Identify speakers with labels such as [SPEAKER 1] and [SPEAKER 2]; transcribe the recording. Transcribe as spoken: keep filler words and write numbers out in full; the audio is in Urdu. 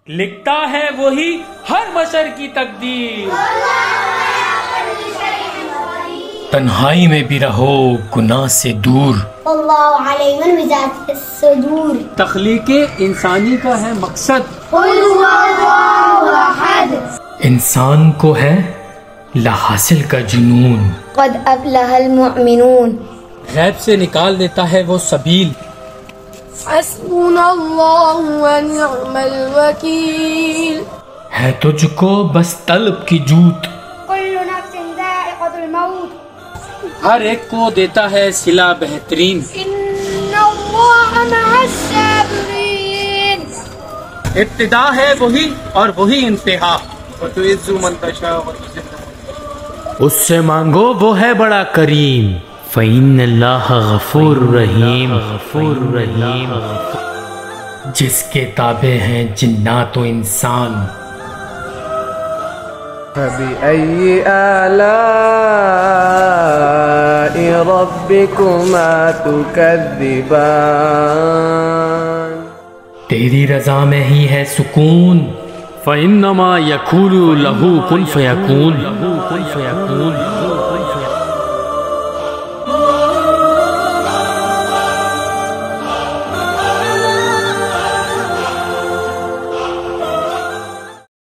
[SPEAKER 1] لکھتا ہے وہی ہر بشر کی تقدیر، تنہائی میں بھی رہو گناہ سے دور،
[SPEAKER 2] اللہ علیم بذات الصدور۔
[SPEAKER 3] تخلیق انسانی کا ہے مقصد،
[SPEAKER 2] قل هو اللہ احد۔
[SPEAKER 1] انسان کو ہے لا حاصل کا جنون،
[SPEAKER 2] قد افلح المؤمنون۔
[SPEAKER 3] غیب سے نکال دیتا ہے وہ سبیل،
[SPEAKER 4] حسبنا اللہ ونعم الوکیل۔
[SPEAKER 1] ہے تجھ کو بس طلب کی جوت،
[SPEAKER 2] کل نفس ذائقۃ الموت۔
[SPEAKER 3] ہر ایک کو دیتا ہے صلہ بہترین،
[SPEAKER 4] ان اللہ مع الصابرین۔
[SPEAKER 3] ابتدا ہے وہی اور وہی انتہا، وتعز من تشاء وتذل من تشاء۔
[SPEAKER 1] اس سے مانگو وہ ہے بڑا کریم، فإن اللہ غفور رحیم، غفور رحیم، جس کے تابع ہیں جنات و انسان۔
[SPEAKER 5] فبأي آلاء ربكما تكذبان۔
[SPEAKER 1] تیری رضا میں ہی ہے سکون،
[SPEAKER 3] فإنما يقول له كن فيكون،
[SPEAKER 1] کن فیکون۔